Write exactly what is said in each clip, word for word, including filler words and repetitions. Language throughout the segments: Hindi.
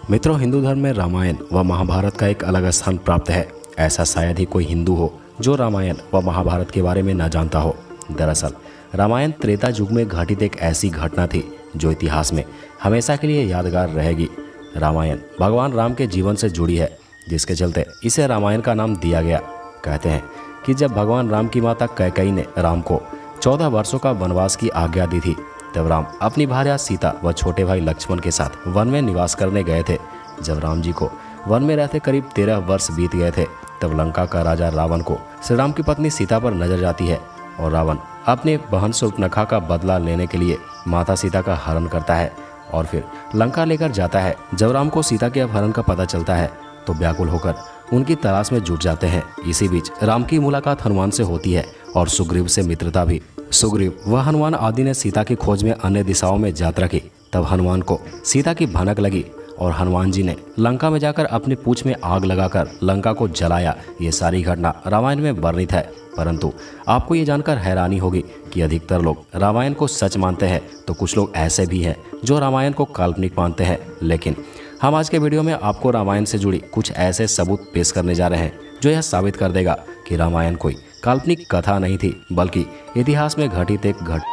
मित्रों, हिंदू धर्म में रामायण व महाभारत का एक अलग स्थान प्राप्त है। ऐसा शायद ही कोई हिंदू हो जो रामायण व महाभारत के बारे में न जानता हो। दरअसल रामायण त्रेता युग में घटित एक ऐसी घटना थी जो इतिहास में हमेशा के लिए यादगार रहेगी। रामायण भगवान राम के जीवन से जुड़ी है, जिसके चलते इसे रामायण का नाम दिया गया। कहते हैं कि जब भगवान राम की माता कैकेयी ने राम को चौदह वर्षों का वनवास की आज्ञा दी थी, तब राम अपनी भार्या सीता व छोटे भाई लक्ष्मण के साथ वन में निवास करने गए थे। जब राम जी को वन में रहते करीब तेरह वर्ष बीत गए थे, तब लंका का राजा रावण को श्री राम की पत्नी सीता पर नजर जाती है और रावण अपनी बहन शूर्पणखा का बदला लेने के लिए माता सीता का हरण करता है और फिर लंका लेकर जाता है। जब राम को सीता के अपहरण का पता चलता है तो व्याकुल होकर उनकी तलाश में जुट जाते हैं। इसी बीच राम की मुलाकात हनुमान से होती है और सुग्रीव से मित्रता भी। सुग्रीव व हनुमान आदि ने सीता की खोज में अन्य दिशाओं में यात्रा की। तब हनुमान को सीता की भनक लगी और हनुमान जी ने लंका में जाकर अपनी पूंछ में आग लगाकर लंका को जलाया। ये सारी घटना रामायण में वर्णित है। परंतु आपको ये जानकर हैरानी होगी कि अधिकतर लोग रामायण को सच मानते हैं, तो कुछ लोग ऐसे भी हैं जो रामायण को काल्पनिक मानते हैं। लेकिन हम आज के वीडियो में आपको रामायण से जुड़ी कुछ ऐसे सबूत पेश करने जा रहे हैं जो यह साबित कर देगा कि रामायण कोई काल्पनिक कथा नहीं थी, बल्कि इतिहास में घटित एक घट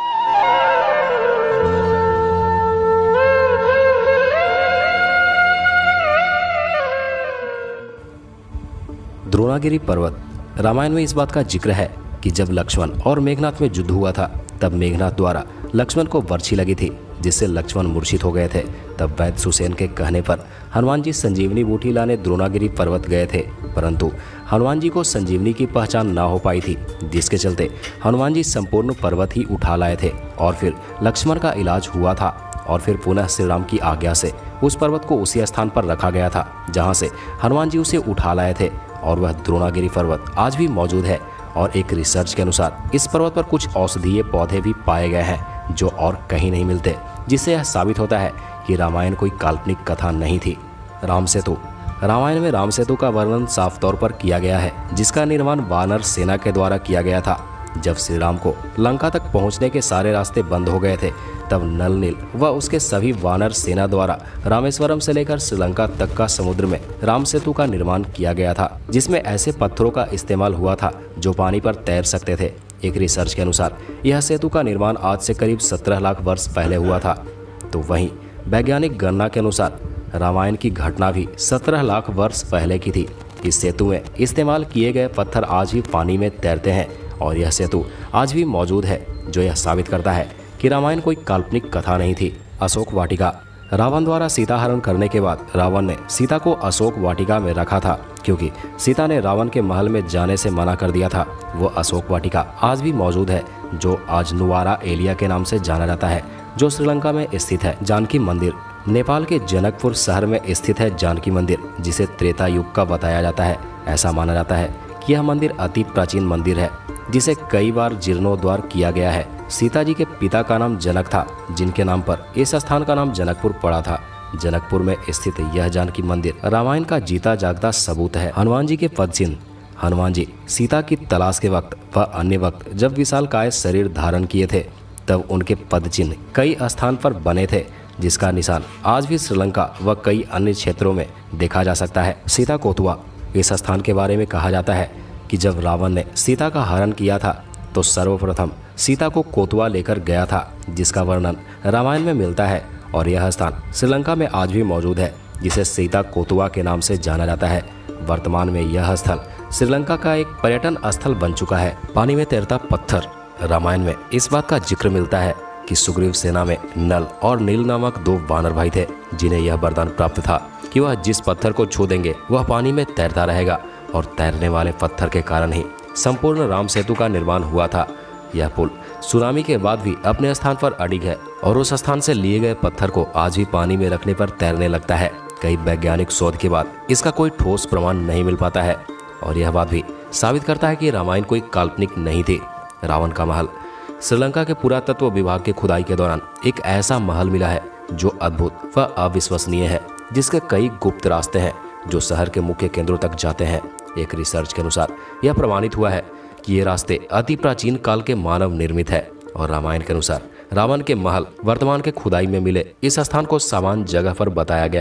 द्रोणागिरी पर्वत। रामायण में इस बात का जिक्र है कि जब लक्ष्मण और मेघनाथ में युद्ध हुआ था, तब मेघनाथ द्वारा लक्ष्मण को बर्छी लगी थी, जिससे लक्ष्मण मूर्छित हो गए थे। तब वैद्य सुसेन के कहने पर हनुमान जी संजीवनी बूटी लाने द्रोणागिरी पर्वत गए थे, परंतु हनुमान जी को संजीवनी की पहचान ना हो पाई थी, जिसके चलते हनुमान जी संपूर्ण पर्वत ही उठा लाए थे और फिर लक्ष्मण का इलाज हुआ था और फिर पुनः श्री राम की आज्ञा से उस पर्वत को उसी स्थान पर रखा गया था जहाँ से हनुमान जी उसे उठा लाए थे, और वह द्रोणागिरी पर्वत आज भी मौजूद है। और एक रिसर्च के अनुसार इस पर्वत पर कुछ औषधीय पौधे भी पाए गए हैं जो और कहीं नहीं मिलते, जिससे यह साबित होता है कि रामायण कोई काल्पनिक कथा नहीं थी। राम सेतु। रामायण में राम सेतु का वर्णन साफ तौर पर किया गया है, जिसका निर्माण वानर सेना के द्वारा किया गया था। जब श्री राम को लंका तक पहुंचने के सारे रास्ते बंद हो गए थे, तब नल नील व उसके सभी वानर सेना द्वारा रामेश्वरम से लेकर श्रीलंका तक का समुद्र में राम सेतु का निर्माण किया गया था, जिसमें ऐसे पत्थरों का इस्तेमाल हुआ था जो पानी पर तैर सकते थे। एक रिसर्च के अनुसार यह सेतु का निर्माण आज से करीब सत्रह लाख वर्ष पहले हुआ था। तो वहीं वैज्ञानिक गणना के अनुसार रामायण की घटना भी सत्रह लाख वर्ष पहले की थी। इस सेतु में इस्तेमाल किए गए पत्थर आज भी पानी में तैरते हैं और यह सेतु आज भी मौजूद है, जो यह साबित करता है कि रामायण कोई काल्पनिक कथा नहीं थी। अशोक वाटिका। रावण द्वारा सीता हरण करने के बाद रावण ने सीता को अशोक वाटिका में रखा था, क्योंकि सीता ने रावण के महल में जाने से मना कर दिया था। वो अशोक वाटिका आज भी मौजूद है, जो आज नुवारा एलिया के नाम से जाना जाता है, जो श्रीलंका में स्थित है। जानकी मंदिर। नेपाल के जनकपुर शहर में स्थित है जानकी मंदिर, जिसे त्रेता युग का बताया जाता है। ऐसा माना जाता है कि यह मंदिर अति प्राचीन मंदिर है, जिसे कई बार जीर्णोद्धार किया गया है। सीता जी के पिता का नाम जनक था, जिनके नाम पर इस स्थान का नाम जनकपुर पड़ा था। जनकपुर में स्थित यह जानकी मंदिर रामायण का जीता जागता सबूत है। हनुमान जी के पद चिन्ह। हनुमान जी सीता की तलाश के वक्त व अन्य वक्त जब विशालकाय शरीर धारण किए थे, तब उनके पद चिन्ह कई स्थान पर बने थे, जिसका निशान आज भी श्रीलंका व कई अन्य क्षेत्रों में देखा जा सकता है। सीता कोतुआ। इस स्थान के बारे में कहा जाता है कि जब रावण ने सीता का हरण किया था, तो सर्वप्रथम सीता को कोतुआ लेकर गया था, जिसका वर्णन रामायण में मिलता है। और यह स्थान श्रीलंका में आज भी मौजूद है, जिसे सीता कोतुआ के नाम से जाना जाता है। वर्तमान में यह स्थल श्रीलंका का एक पर्यटन स्थल बन चुका है। पानी में तैरता पत्थर। रामायण में इस बात का जिक्र मिलता है कि सुग्रीव सेना में नल और नील नामक दो वानर भाई थे, जिन्हें यह वरदान प्राप्त था कि वह जिस पत्थर को छू देंगे वह पानी में तैरता रहेगा, और तैरने वाले पत्थर के कारण ही संपूर्ण राम सेतु का निर्माण हुआ था। यह पुल सुनामी के बाद भी अपने स्थान पर अडिग है और उस स्थान से लिए गए पत्थर को आज भी पानी में रखने पर तैरने लगता है। कई वैज्ञानिक शोध के बाद इसका कोई ठोस प्रमाण नहीं मिल पाता है, और यह बात भी साबित करता है कि रामायण कोई काल्पनिक नहीं थी। रावण का महल। श्रीलंका के पुरातत्व विभाग की खुदाई के दौरान एक ऐसा महल मिला है जो अद्भुत व अविश्वसनीय है, जिसके कई गुप्त रास्ते हैं जो शहर के मुख्य केंद्रों तक जाते हैं। एक रिसर्च के अनुसार यह प्रमाणित हुआ है कि ये रास्ते अति प्राचीन काल के मानव निर्मित है, और रामायण के अनुसार रावण के महल वर्तमान के खुदाई में मिले इस स्थान को समान जगह पर बताया गया है,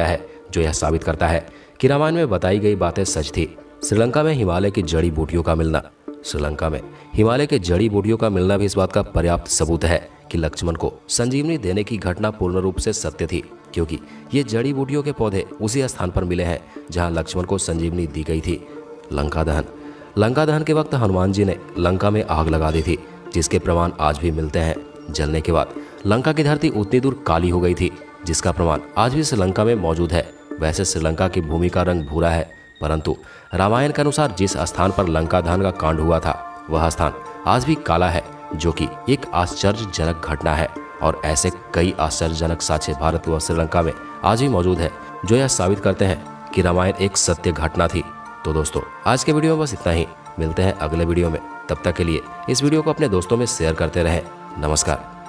जो यह साबित करता है कि रामायण में बताई गई बातें सच थी। श्रीलंका में हिमालय की जड़ी बूटियों का मिलना श्रीलंका में हिमालय के जड़ी बूटियों का मिलना भी इस बात का पर्याप्त सबूत है कि लक्ष्मण को संजीवनी देने की घटना पूर्ण रूप से सत्य थी, क्योंकि ये जड़ी बूटियों के पौधे उसी स्थान पर मिले हैं जहां लक्ष्मण को संजीवनी दी गई थी। लंका दहन लंका दहन के वक्त हनुमान जी ने लंका में आग लगा दी थी, जिसके प्रमाण आज भी मिलते हैं। जलने के बाद लंका की धरती उतनी दूर काली हो गई थी, जिसका प्रमाण आज भी श्रीलंका में मौजूद है। वैसे श्रीलंका की भूमि का रंग भूरा है, परंतु रामायण के अनुसार जिस स्थान पर लंका दहन का कांड हुआ था वह स्थान आज भी काला है, जो कि एक आश्चर्यजनक घटना है। और ऐसे कई आश्चर्यजनक साक्ष्य भारत व श्रीलंका में आज भी मौजूद है, जो यह साबित करते हैं कि रामायण एक सत्य घटना थी। तो दोस्तों, आज के वीडियो में बस इतना ही। मिलते हैं अगले वीडियो में। तब तक के लिए इस वीडियो को अपने दोस्तों में शेयर करते रहें। नमस्कार।